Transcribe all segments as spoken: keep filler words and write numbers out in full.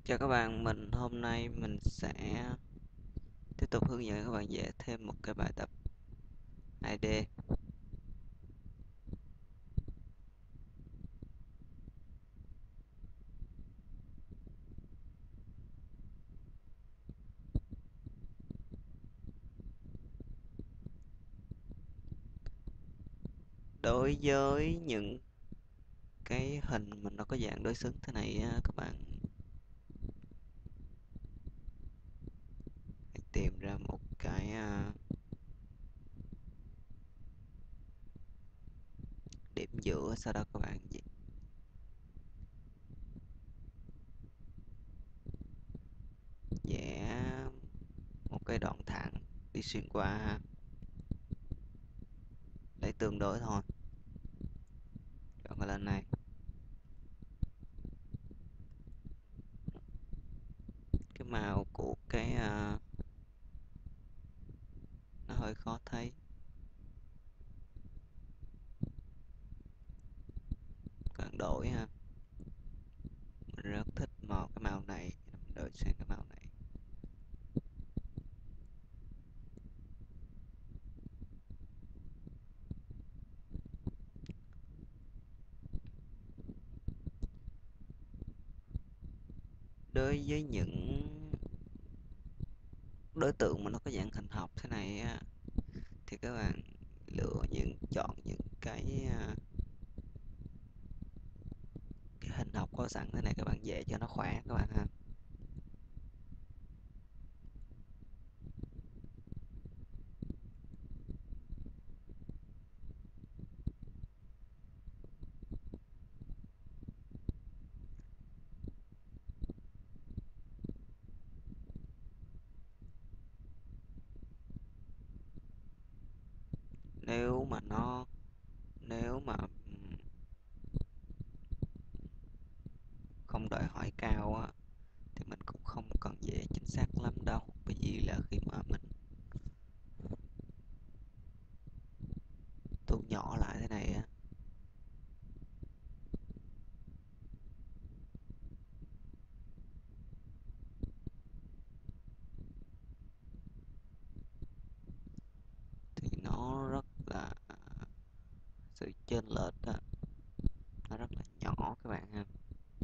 Chào các bạn, mình hôm nay mình sẽ tiếp tục hướng dẫn các bạn vẽ thêm một cái bài tập hai D. Đối với những cái hình mà nó có dạng đối xứng thế này á, các bạn hãy tìm ra một cái à, điểm giữa, sau đó các bạn vẽ một cái đoạn thẳng đi xuyên qua ha, để tương đối thôi. Chọn cái lên này, cái màu của cái à, nó hơi khó thấy, cần đổi ha. Mình rất thích màu cái màu này, mình đổi sang cái màu này. Đối với những đối tượng mà nó có dạng hình học thế này á, thì các bạn lựa những chọn những cái, à, cái hình học có sẵn thế này, các bạn vẽ cho nó khỏe các bạn ha. Nếu mà nó nếu mà ừm, không đòi hỏi cao á, thì mình cũng không cần vẽ chính xác lắm đâu, bởi vì là khi mà mình thu nhỏ lại thế này á, thì nó rất là sự chênh lệch á, nó rất là nhỏ các bạn ha.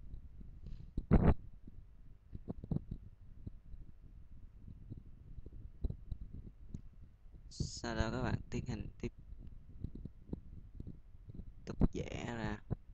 Sau đó các bạn tiến hành tiếp tục vẽ ra.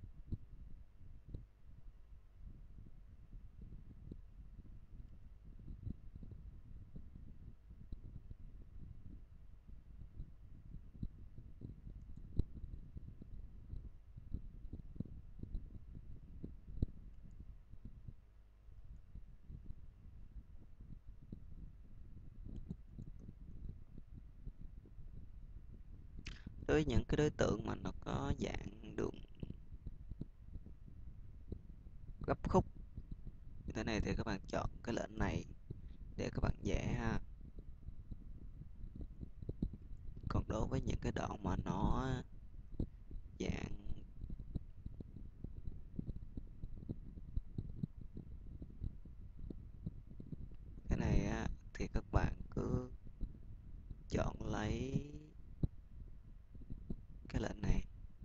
Đối với những cái đối tượng mà nó có dạng đường gấp khúc như thế này thì các bạn chọn cái lệnh này để các bạn vẽ ha. Còn đối với những cái đoạn mà nó dạng cái này á, thì các bạn cứ chọn lấy cái lệnh này.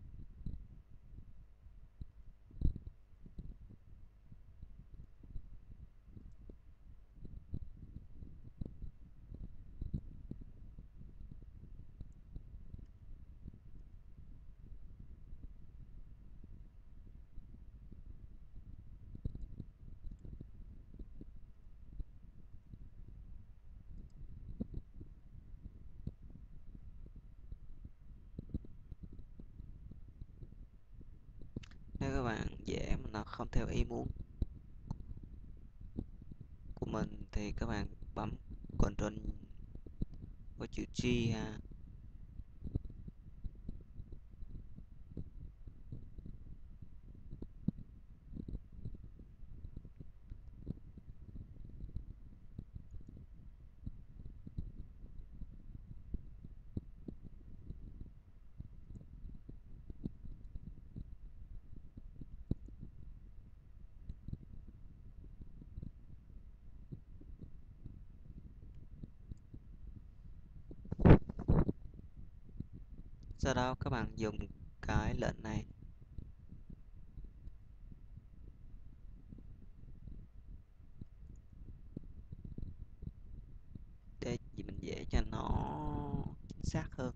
Nếu các bạn vẽ mà nó không theo ý muốn của mình thì các bạn bấm Ctrl với chữ G ha. Sau đó các bạn dùng cái lệnh này để mình vẽ cho nó chính xác hơn.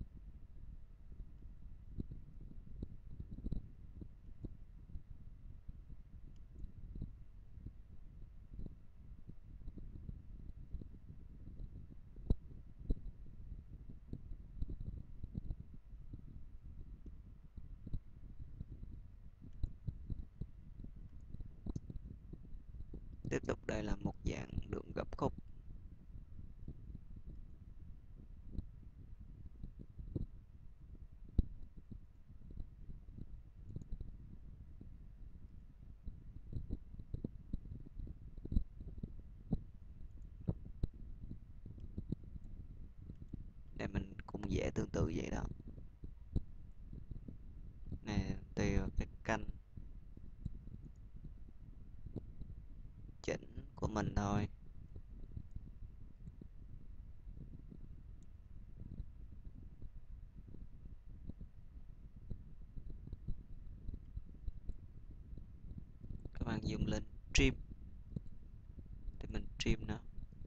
Tiếp tục đây là một dạng đường gấp khúc. Để mình cũng vẽ tương tự vậy đó. Này tùy vào cái canh chỉnh của mình thôi. Các bạn dùng lên trim để mình trim nó.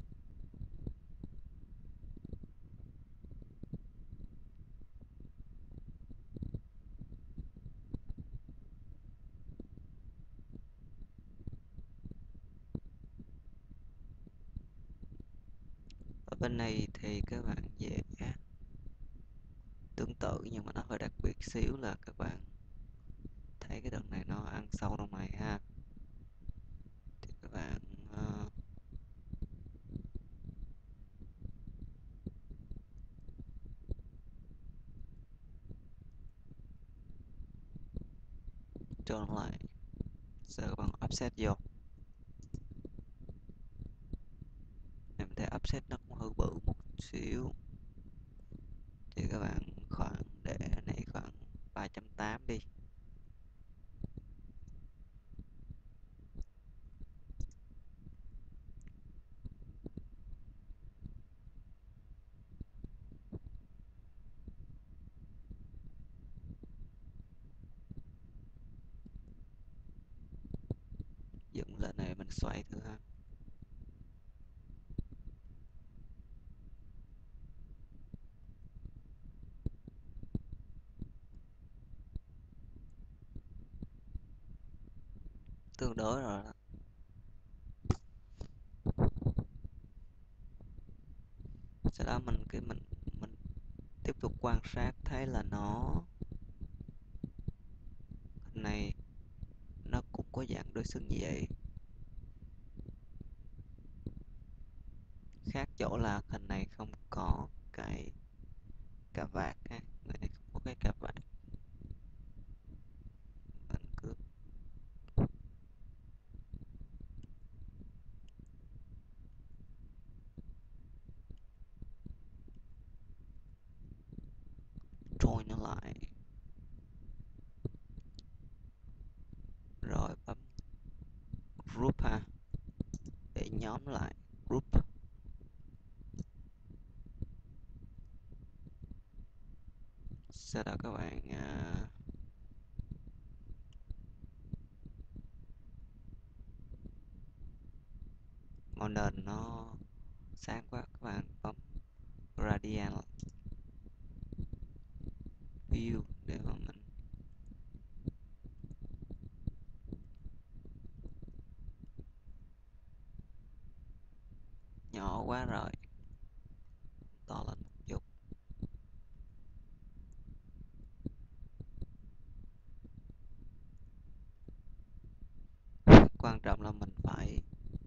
Ở bên này thì các bạn vẽ tương tự nhưng mà nó hơi đặc biệt xíu là các bạn thấy cái đường này nó ăn sâu trong này ha. Thì các bạn uh, cho nó lại. Giờ các bạn offset vô. Em thấy offset nó cũng hơi bự một xíu. Thì các bạn khoảng để này khoảng ba chấm tám đi. Dựng lên này mình xoay thử ha. Tương đối rồi đó. Sau đó mình cái mình mình tiếp tục quan sát thấy là nó hình này nó cũng có dạng đối xứng như vậy. Khác chỗ là hình này không có cái cà vạt ha, người này không có cái cà vạt. Mình cứ trôi nó lại rồi bấm group ha để nhóm lại group. Sau đó các bạn à, màu nền nó sáng quá, các bạn bấm gradient view để mà mình nhỏ quá rồi, to lên một chút. Quan trọng là mình phải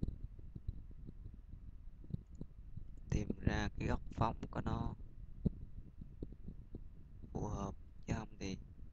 tìm ra cái góc phóng của nó phù hợp, chứ không thì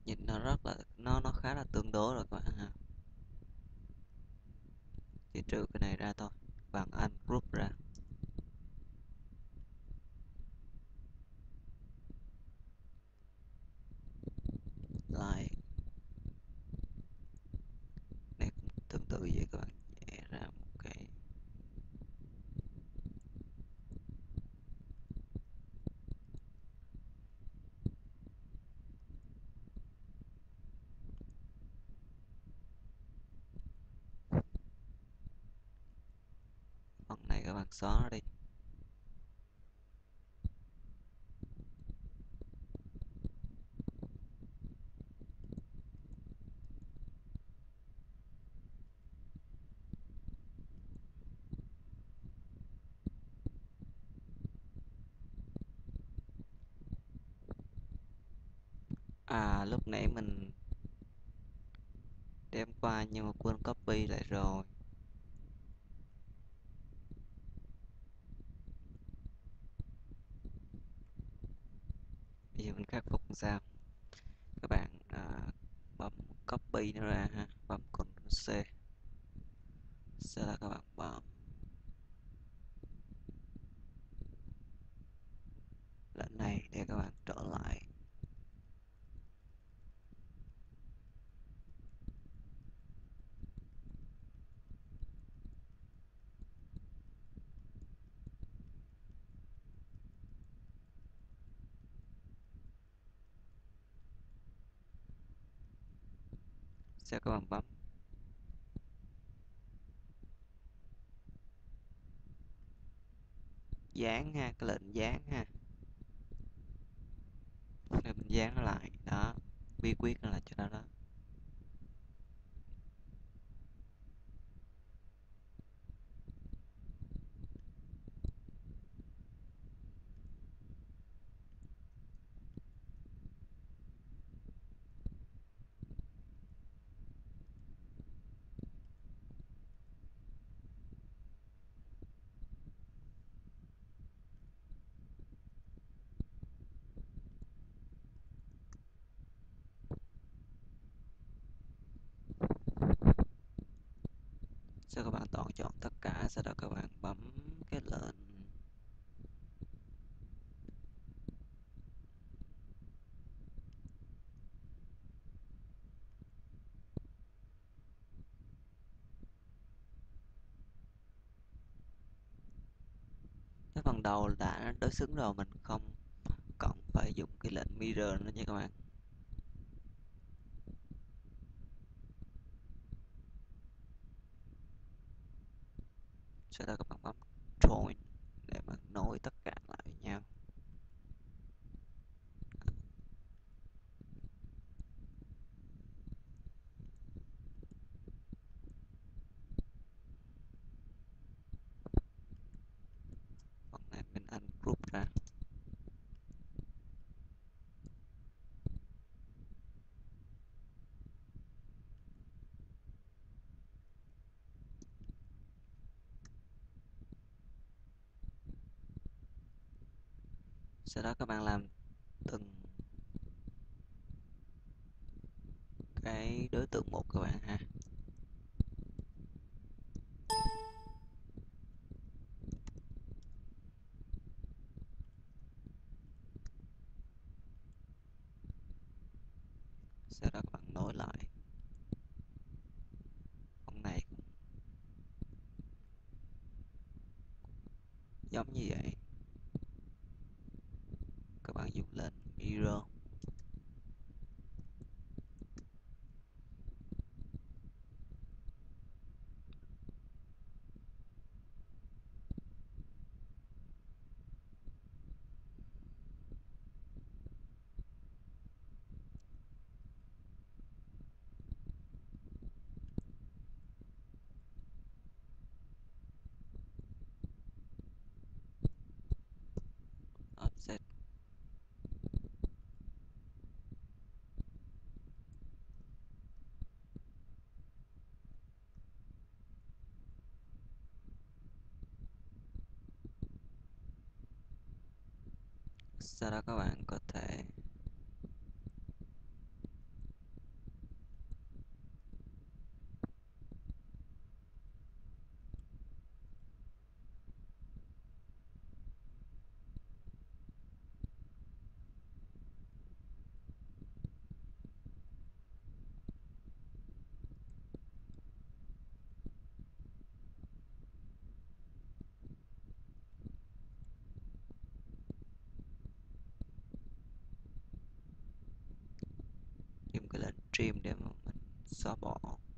Nhìn nó rất là nó nó khá là tương đối rồi các bạn ha. Chỉ trừ cái này ra thôi, bằng ungroup ra. Lại này cũng tương tự vậy các bạn, vẽ ra một cái phần này các bạn xóa nó đi. À lúc nãy mình đem qua nhưng mà quên copy lại rồi. Bây giờ mình khắc phục làm sao? Các bạn à, bấm copy nó ra ha, bấm Ctrl C. Sau đó các bạn bấm lệnh này để các bạn trở lại. Sau các bạn bấm dán ha, cái lệnh dán ha. Rồi mình dán nó lại, đó, bí quyết nó là cho nó đó. Sau các bạn toàn chọn tất cả, sau đó các bạn bấm cái lệnh cái phần đầu đã đối xứng rồi, mình không cần phải dùng cái lệnh mirror nữa nha các bạn. Sau đó các bạn bấm join để mà nối tất cả lại với nhau. Phần này mình ungroup ra. Sau đó các bạn làm từng cái đối tượng một các bạn ha. Sau đó các bạn nối lại. Phần này cũng giống như vậy. Các bạn dùng lệnh mirror. Offset. Sau đó các bạn có thể stream để mà mình xóa bỏ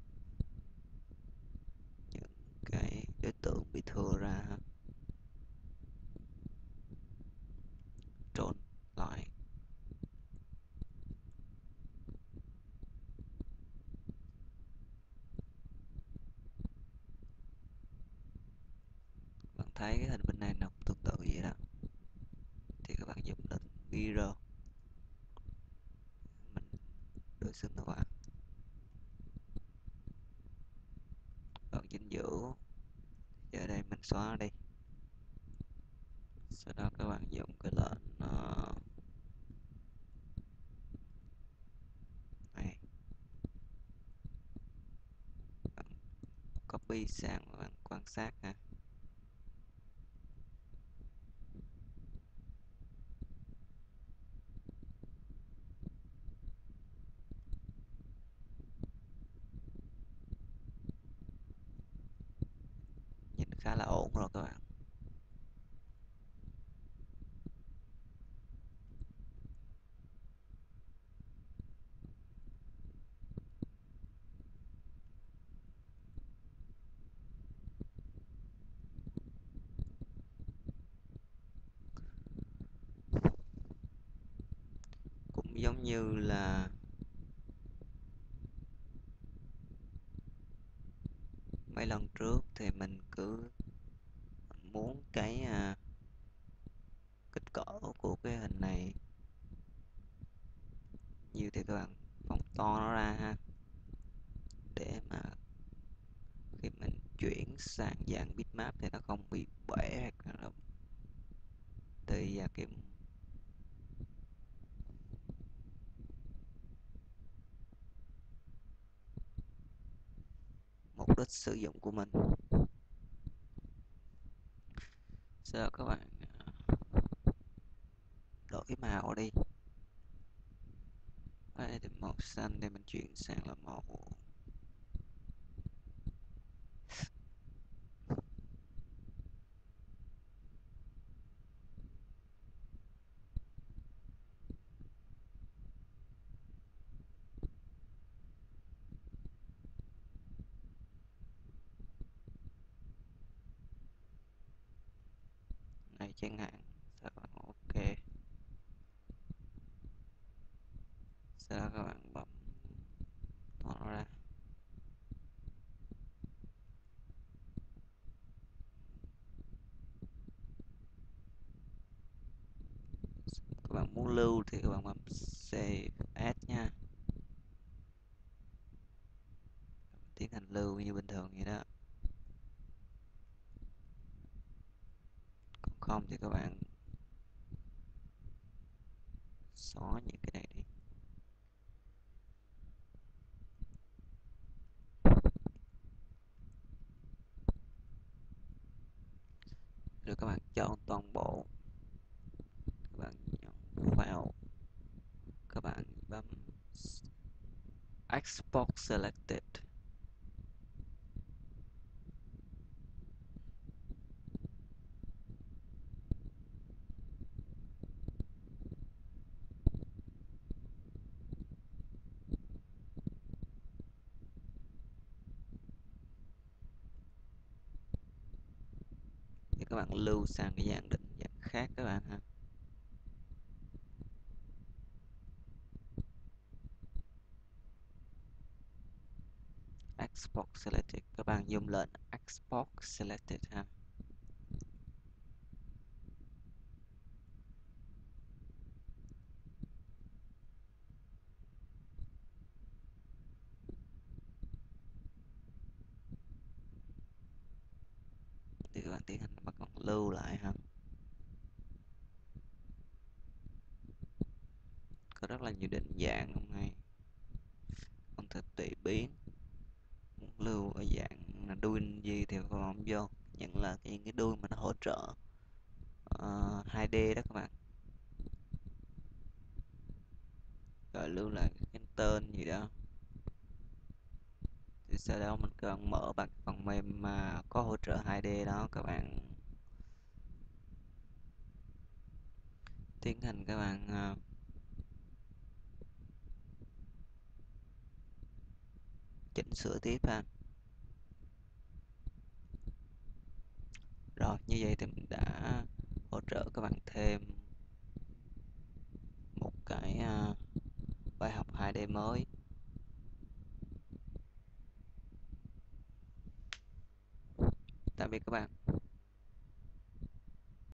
những cái đối tượng bị thừa ra ha. Trốn lại. Bạn thấy cái hình bên này nó cũng tương tự vậy đó, thì các bạn dùng lệnh mirror mình đối xứng nó vào. Đoạn chính giữa giờ đây mình xóa nó đi, sau đó các bạn dùng cái lệnh uh, này, bạn copy sang và bạn quan sát ha. Nhìn khá là ổn rồi các bạn. Cũng giống như là mấy lần trước thì mình cứ muốn cái à, kích cỡ của cái hình này nhiều thì các bạn phóng to nó ra ha, để mà khi mình chuyển sang dạng bitmap thì nó không bị bể hoặc là tùy vào cái mục đích sử dụng của mình. Giờ các bạn đổi màu đi. Đây thì màu xanh thì mình chuyển sang là màu này chẳng hạn. Sau đó ok, sau đó các bạn bấm nó ra. Các bạn muốn lưu thì các bạn bấm save as nha, tiến hành lưu như bình thường vậy đó. Còn không thì các bạn xóa những cái này đi. Rồi các bạn chọn toàn bộ, các bạn nhấn file, các bạn bấm export selected. Thì các bạn lưu sang cái dạng định dạng khác các bạn ha. Export selected, các bạn dùng lệnh export selected ha. Thì các bạn tiến hành bắt đầu lưu lại ha. Có rất là nhiều định dạng hôm nay, con thể tùy biến. Muốn lưu ở dạng đuôi gì thì các bạn vô nhận là những cái đuôi mà nó hỗ trợ uh, hai D đó các bạn. Rồi lưu lại cái tên gì đó, thì sau đó mình cần mở bằng phần mềm mà có hỗ trợ hai D đó các bạn, tiến hành các bạn uh, chỉnh sửa tiếp ha. Rồi, như vậy thì mình đã hỗ trợ các bạn thêm một cái à, bài học hai D mới. Tạm biệt các bạn.